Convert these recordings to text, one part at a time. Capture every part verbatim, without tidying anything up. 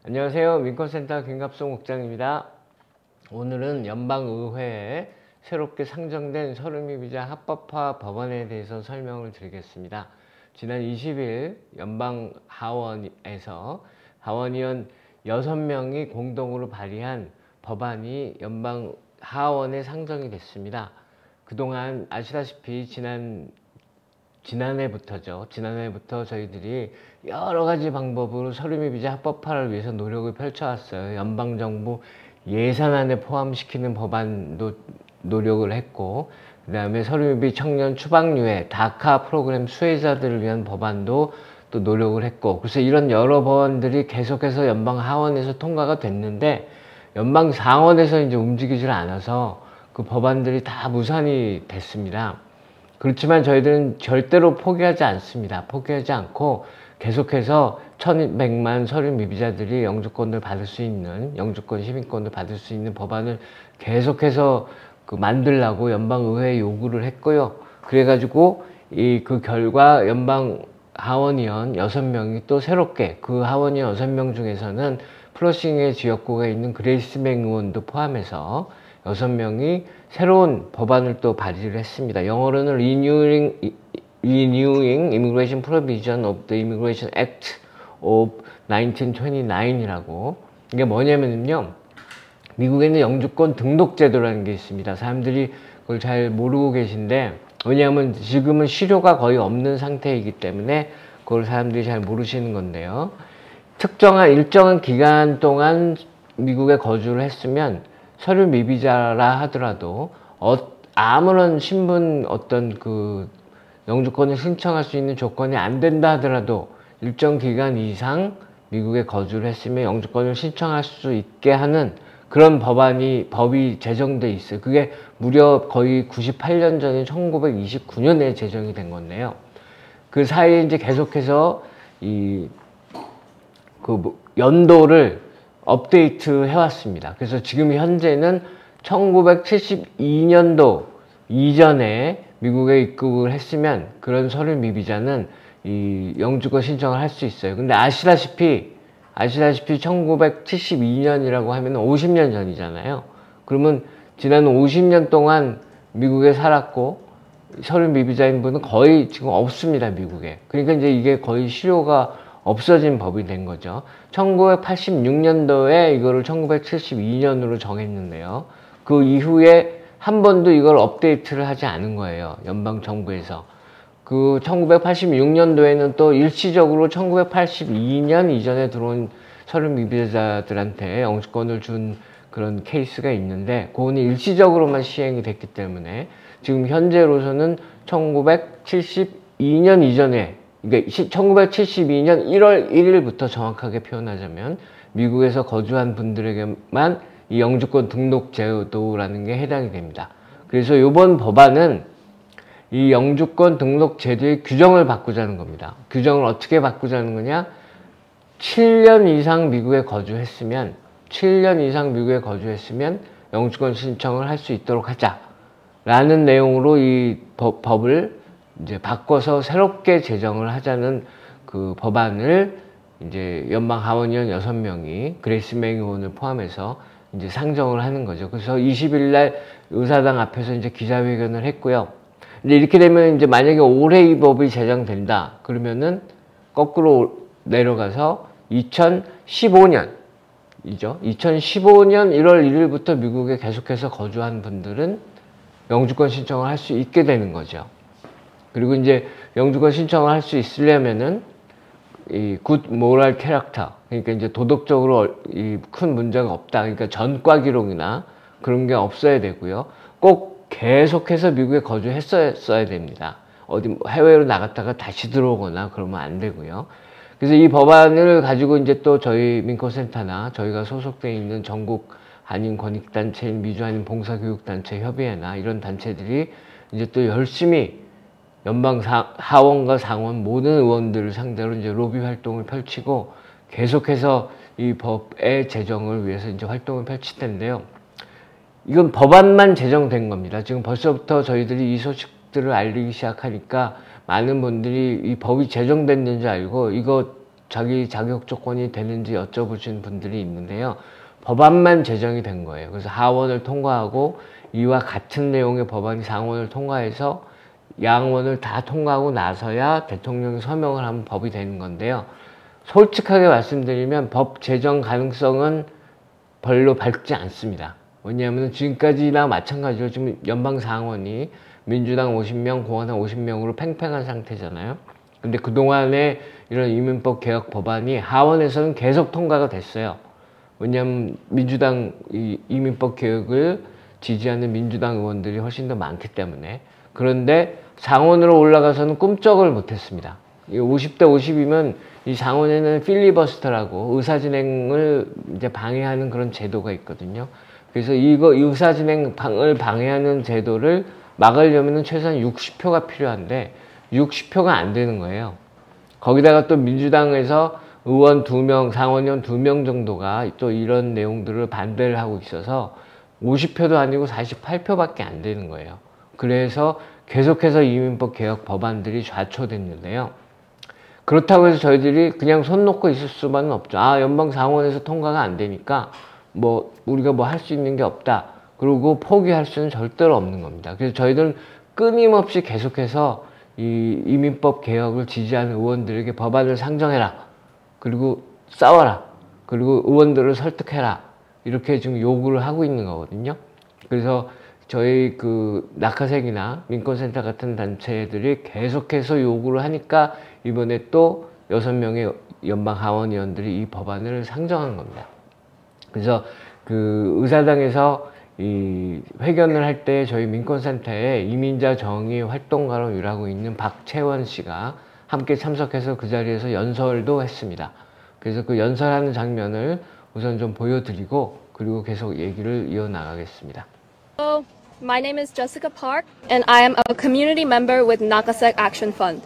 안녕하세요. 민권센터 김갑송 국장입니다. 오늘은 연방의회에 새롭게 상정된 서류미비자 합법화 법안에 대해서 설명을 드리겠습니다. 지난 이십 일 연방하원에서 하원의원 여섯 명이 공동으로 발의한 법안이 연방하원에 상정이 됐습니다. 그동안 아시다시피 지난 지난해부터죠. 지난해부터 저희들이 여러 가지 방법으로 서류미비자 합법화를 위해서 노력을 펼쳐왔어요. 연방정부 예산안에 포함시키는 법안도 노력을 했고, 그 다음에 서류미비 청년 추방유예, 다카 프로그램 수혜자들을 위한 법안도 또 노력을 했고, 그래서 이런 여러 법안들이 계속해서 연방하원에서 통과가 됐는데, 연방상원에서 이제 움직이질 않아서 그 법안들이 다 무산이 됐습니다. 그렇지만 저희들은 절대로 포기하지 않습니다. 포기하지 않고 계속해서 천백만 서류 미비자들이 영주권을 받을 수 있는, 영주권 시민권을 받을 수 있는 법안을 계속해서 그 만들라고 연방의회에 요구를 했고요. 그래가지고 이 그 결과 연방 하원의원 여섯 명이 또 새롭게, 그 하원의원 여섯 명 중에서는 플러싱의 지역구에 있는 그레이스 맹 의원도 포함해서 여섯 명이 새로운 법안을 또 발의를 했습니다. 영어로는 Renewing, Renewing Immigration Provision of the Immigration Act of 나인틴 트웬티나인이라고. 이게 뭐냐면요, 미국에는 영주권 등록 제도라는 게 있습니다. 사람들이 그걸 잘 모르고 계신데, 왜냐하면 지금은 실효가 거의 없는 상태이기 때문에 그걸 사람들이 잘 모르시는 건데요. 특정한 일정한 기간 동안 미국에 거주를 했으면 서류 미비자라 하더라도 어, 아무런 신분 어떤 그 영주권을 신청할 수 있는 조건이 안 된다 하더라도 일정 기간 이상 미국에 거주를 했으면 영주권을 신청할 수 있게 하는 그런 법안이, 법이 제정돼 있어요. 그게 무려 거의 구십팔 년 전인 천구백이십구 년에 제정이 된 건데요. 그 사이에 이제 계속해서 이 그 연도를 업데이트 해왔습니다. 그래서 지금 현재는 천구백칠십이 년도 이전에 미국에 입국을 했으면 그런 서류 미비자는 이 영주권 신청을 할 수 있어요. 근데 아시다시피 아시다시피 천구백칠십이 년이라고 하면 오십 년 전이잖아요. 그러면 지난 오십 년 동안 미국에 살았고 서류 미비자인 분은 거의 지금 없습니다, 미국에. 그러니까 이제 이게 거의 실효가 없어진 법이 된 거죠. 천구백팔십육 년도에 이거를 천구백칠십이 년으로 정했는데요. 그 이후에 한 번도 이걸 업데이트를 하지 않은 거예요, 연방정부에서. 그 천구백팔십육 년도에는 또 일시적으로 천구백팔십이 년 이전에 들어온 서류 미비자들한테 영주권을 준 그런 케이스가 있는데, 그거는 일시적으로만 시행이 됐기 때문에 지금 현재로서는 천구백칠십이 년 이전에, 그러니까 천구백칠십이 년 일월 일일부터 정확하게 표현하자면 미국에서 거주한 분들에게만 이 영주권 등록 제도라는 게 해당이 됩니다. 그래서 이번 법안은 이 영주권 등록 제도의 규정을 바꾸자는 겁니다. 규정을 어떻게 바꾸자는 거냐? 칠 년 이상 미국에 거주했으면, 칠 년 이상 미국에 거주했으면 영주권 신청을 할 수 있도록 하자라는 내용으로 이 법, 법을 이제 바꿔서 새롭게 제정을 하자는 그 법안을 이제 연방 하원의원 여섯 명이 그레이스 맹 의원을 포함해서 이제 상정을 하는 거죠. 그래서 이십 일 날 의사당 앞에서 이제 기자회견을 했고요. 근데 이렇게 되면 이제 만약에 올해 이 법이 제정된다 그러면은 거꾸로 내려가서 이천십오 년이죠. 이천십오 년 일월 일일부터 미국에 계속해서 거주한 분들은 영주권 신청을 할 수 있게 되는 거죠. 그리고 이제 영주권 신청을 할 수 있으려면은 이 굿 모럴 캐릭터, 그러니까 이제 도덕적으로 이 큰 문제가 없다. 그러니까 전과 기록이나 그런 게 없어야 되고요. 꼭 계속해서 미국에 거주했어야 됩니다. 어디 해외로 나갔다가 다시 들어오거나 그러면 안 되고요. 그래서 이 법안을 가지고 이제 또 저희 민권센터나 저희가 소속되어 있는 전국 한인 권익단체인 미주한인 봉사교육단체 협의회나 이런 단체들이 이제 또 열심히 연방 사, 하원과 상원 모든 의원들을 상대로 이제 로비 활동을 펼치고 계속해서 이 법의 제정을 위해서 이제 활동을 펼칠 텐데요. 이건 법안만 제정된 겁니다. 지금 벌써부터 저희들이 이 소식들을 알리기 시작하니까 많은 분들이 이 법이 제정됐는지 알고 이거 자기 자격 조건이 되는지 여쭤보신 분들이 있는데요. 법안만 제정이 된 거예요. 그래서 하원을 통과하고 이와 같은 내용의 법안이 상원을 통과해서 양원을 다 통과하고 나서야 대통령이 서명을 하면 법이 되는 건데요. 솔직하게 말씀드리면 법 제정 가능성은 별로 밝지 않습니다. 왜냐하면 지금까지나 마찬가지로 지금 연방상원이 민주당 오십 명, 공화당 오십 명으로 팽팽한 상태잖아요. 근데 그동안에 이런 이민법 개혁 법안이 하원에서는 계속 통과가 됐어요. 왜냐하면 민주당 이 이민법 개혁을 지지하는 민주당 의원들이 훨씬 더 많기 때문에. 그런데 상원으로 올라가서는 꿈쩍을 못했습니다. 오십 대 오십이면 이 상원에는 필리버스터라고 의사진행을 이제 방해하는 그런 제도가 있거든요. 그래서 이거 의사진행을 방해하는 제도를 막으려면 최소한 육십 표가 필요한데 육십 표가 안 되는 거예요. 거기다가 또 민주당에서 의원 두 명, 상원의원 두 명 정도가 또 이런 내용들을 반대를 하고 있어서 오십 표도 아니고 사십팔 표밖에 안 되는 거예요. 그래서 계속해서 이민법 개혁 법안들이 좌초됐는데요. 그렇다고 해서 저희들이 그냥 손 놓고 있을 수만은 없죠. 아, 연방 상원에서 통과가 안 되니까 뭐 우리가 뭐 할 수 있는 게 없다. 그리고 포기할 수는 절대로 없는 겁니다. 그래서 저희들은 끊임없이 계속해서 이 이민법 개혁을 지지하는 의원들에게 법안을 상정해라. 그리고 싸워라. 그리고 의원들을 설득해라. 이렇게 지금 요구를 하고 있는 거거든요. 그래서 저희 그 낙하색이나 민권센터 같은 단체들이 계속해서 요구를 하니까 이번에 또 여섯 명의 연방 하원 의원들이 이 법안을 상정한 겁니다. 그래서 그 의사당에서 이 회견을 할 때 저희 민권센터에 이민자 정의 활동가로 일하고 있는 박채원 씨가 함께 참석해서 그 자리에서 연설도 했습니다. 그래서 그 연설하는 장면을 우선 좀 보여드리고 그리고 계속 얘기를 이어나가겠습니다. Hello, my name is Jessica Park and I am a community member with Nakasek Action Fund.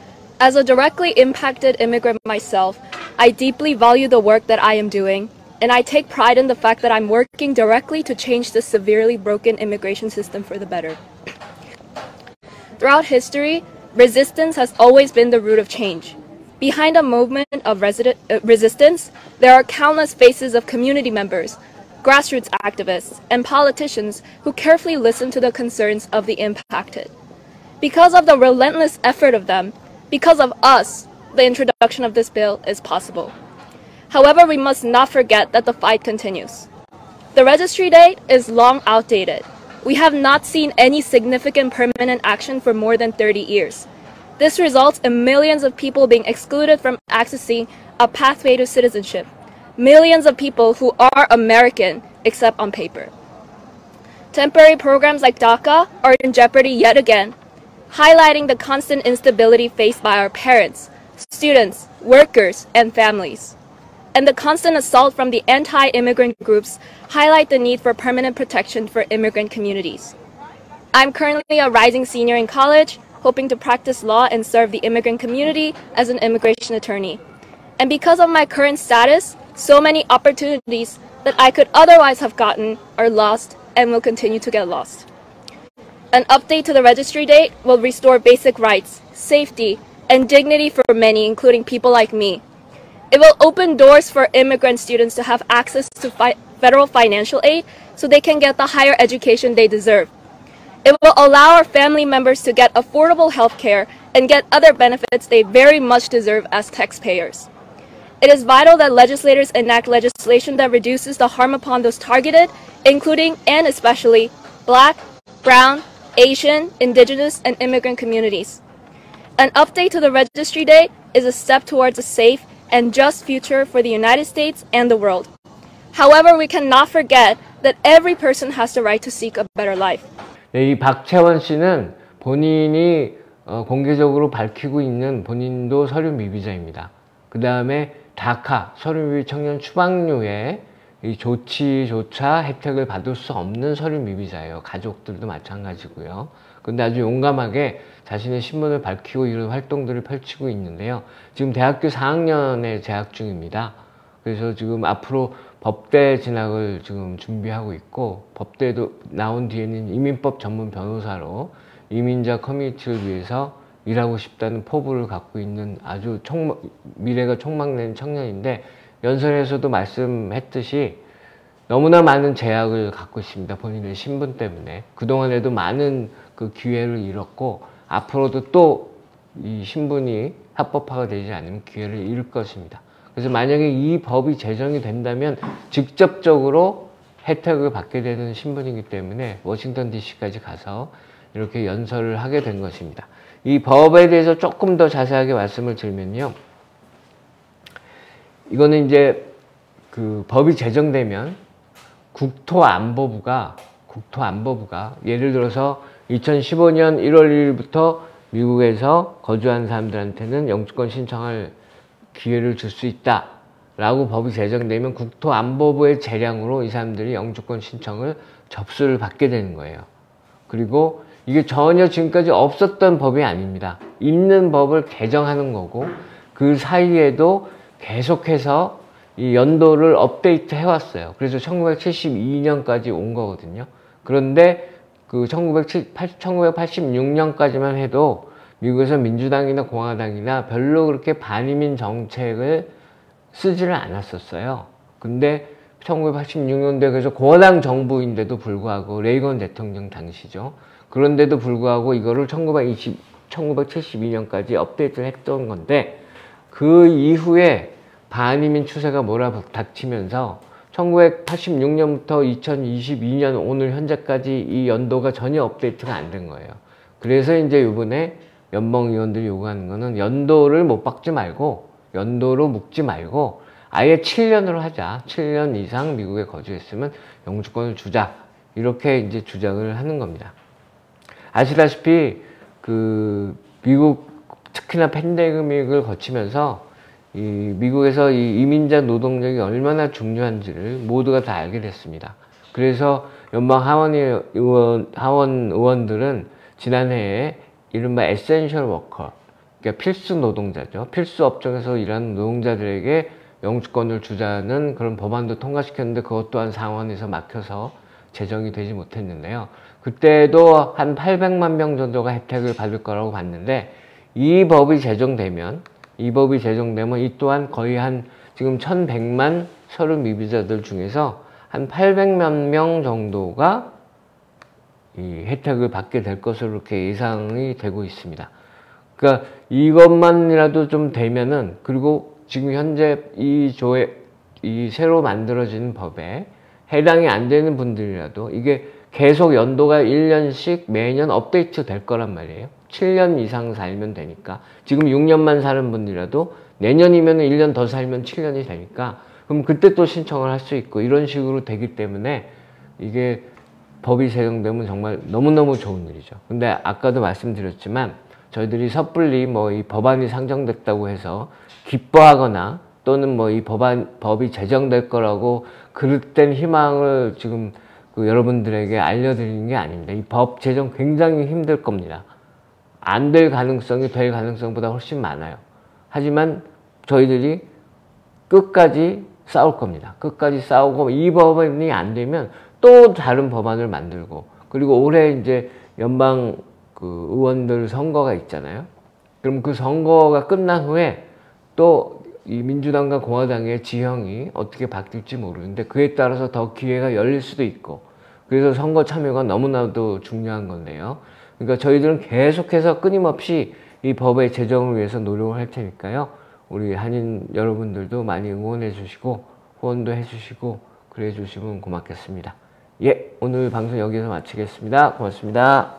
As a directly impacted immigrant myself, I deeply value the work that I am doing, and I take pride in the fact that I'm working directly to change the severely broken immigration system for the better. Throughout history, resistance has always been the root of change. Behind a movement of resident, uh, resistance, there are countless faces of community members, grassroots activists, and politicians who carefully listen to the concerns of the impacted. Because of the relentless effort of them, because of us, the introduction of this bill is possible. However, we must not forget that the fight continues. The registry date is long outdated. We have not seen any significant permanent action for more than thirty years. This results in millions of people being excluded from accessing a pathway to citizenship. Millions of people who are American, except on paper. Temporary programs like DACA are in jeopardy yet again, highlighting the constant instability faced by our parents, students, workers, and families. And the constant assault from the anti-immigrant groups highlight the need for permanent protection for immigrant communities. I'm currently a rising senior in college, hoping to practice law and serve the immigrant community as an immigration attorney. And because of my current status, so many opportunities that I could otherwise have gotten are lost and will continue to get lost. An update to the registry date will restore basic rights, safety, and dignity for many, including people like me. It will open doors for immigrant students to have access to fi- federal financial aid so they can get the higher education they deserve. It will allow our family members to get affordable health care and get other benefits they very much deserve as taxpayers. It is vital that legislators enact legislation that reduces the harm upon those targeted, including and especially Black, Brown, Asian, Indigenous, and immigrant communities. An update to the registry date is a step towards a safe and just future for the United States and the world. However, we cannot forget that every person has the right to seek a better life. 네, 이 박채원 씨는 본인이 어, 공개적으로 밝히고 있는 본인도 서류 미비자입니다. 그 다음에 다카, 서류 미비 청년 추방류의 이 조치조차 혜택을 받을 수 없는 서류 미비자예요. 가족들도 마찬가지고요. 근데 아주 용감하게 자신의 신분을 밝히고 이런 활동들을 펼치고 있는데요. 지금 대학교 사 학년에 재학 중입니다. 그래서 지금 앞으로 법대 진학을 지금 준비하고 있고, 법대도 나온 뒤에는 이민법 전문 변호사로 이민자 커뮤니티를 위해서 일하고 싶다는 포부를 갖고 있는 아주 촉, 미래가 촉망되는 청년인데, 연설에서도 말씀했듯이 너무나 많은 제약을 갖고 있습니다. 본인의 신분 때문에. 그동안에도 많은 그 기회를 잃었고, 앞으로도 또 이 신분이 합법화가 되지 않으면 기회를 잃을 것입니다. 그래서 만약에 이 법이 제정이 된다면 직접적으로 혜택을 받게 되는 신분이기 때문에 워싱턴 디씨까지 가서 이렇게 연설을 하게 된 것입니다. 이 법에 대해서 조금 더 자세하게 말씀을 드리면요. 이거는 이제 그 법이 제정되면 국토안보부가, 국토안보부가 예를 들어서 이천십오 년 일월 일일부터 미국에서 거주한 사람들한테는 영주권 신청할 기회를 줄 수 있다 라고 법이 제정되면 국토안보부의 재량으로 이 사람들이 영주권 신청을 접수를 받게 되는 거예요. 그리고 이게 전혀 지금까지 없었던 법이 아닙니다. 있는 법을 개정하는 거고, 그 사이에도 계속해서 이 연도를 업데이트 해왔어요. 그래서 천구백칠십이 년까지 온 거거든요. 그런데 그 천구백팔십육 년까지만 해도 미국에서 민주당이나 공화당이나 별로 그렇게 반이민 정책을 쓰지를 않았었어요. 근데 천구백팔십육 년도에 그래서 공화당 정부인데도 불구하고, 레이건 대통령 당시죠. 그런데도 불구하고 이거를 천구백칠십이 년까지 업데이트를 했던 건데, 그 이후에 반이민 추세가 몰아닥치면서 천구백팔십육 년부터 이천이십이 년 오늘 현재까지 이 연도가 전혀 업데이트가 안 된 거예요. 그래서 이제 이번에 연방 의원들이 요구하는 거는 연도를 못 박지 말고, 연도로 묶지 말고 아예 칠 년으로 하자. 칠 년 이상 미국에 거주했으면 영주권을 주자. 이렇게 이제 주장을 하는 겁니다. 아시다시피 그 미국 특히나 팬데믹을 거치면서 이 미국에서 이 이민자 노동력이 얼마나 중요한지를 모두가 다 알게 됐습니다. 그래서 연방 하원 의원, 하원 의원들은 지난해에 이른바 에센셜 워커, 그러니까 필수 노동자죠. 필수 업종에서 일하는 노동자들에게 영주권을 주자는 그런 법안도 통과시켰는데, 그것 또한 상원에서 막혀서 제정이 되지 못했는데요. 그때도 한 팔백만 명 정도가 혜택을 받을 거라고 봤는데, 이 법이 제정되면 이 법이 제정되면 이 또한 거의 한 지금 천백만 서류 미비자들 중에서 한 팔백만 명 정도가 이 혜택을 받게 될 것으로 이렇게 예상이 되고 있습니다. 그러니까 이것만이라도 좀 되면은, 그리고 지금 현재 이 조에, 이 새로 만들어진 법에 해당이 안 되는 분들이라도 이게 계속 연도가 일 년씩 매년 업데이트 될 거란 말이에요. 칠 년 이상 살면 되니까. 지금 육 년만 사는 분이라도 내년이면 일 년 더 살면 칠 년이 되니까, 그럼 그때 또 신청을 할 수 있고, 이런 식으로 되기 때문에 이게 법이 제정되면 정말 너무너무 좋은 일이죠. 근데 아까도 말씀드렸지만 저희들이 섣불리 뭐 이 법안이 상정됐다고 해서 기뻐하거나 또는 뭐 이 법안, 법이 제정될 거라고 그릇된 희망을 지금 그 여러분들에게 알려드리는 게 아닙니다. 이 법 제정 굉장히 힘들 겁니다. 안 될 가능성이 될 가능성보다 훨씬 많아요. 하지만 저희들이 끝까지 싸울 겁니다. 끝까지 싸우고, 이 법안이 안 되면 또 다른 법안을 만들고, 그리고 올해 이제 연방 그 의원들 선거가 있잖아요. 그럼 그 선거가 끝난 후에 또 이 민주당과 공화당의 지형이 어떻게 바뀔지 모르는데, 그에 따라서 더 기회가 열릴 수도 있고, 그래서 선거 참여가 너무나도 중요한 건데요. 그러니까 저희들은 계속해서 끊임없이 이 법의 제정을 위해서 노력을 할 테니까요. 우리 한인 여러분들도 많이 응원해 주시고 후원도 해 주시고 그래 주시면 고맙겠습니다. 예, 오늘 방송 여기서 마치겠습니다. 고맙습니다.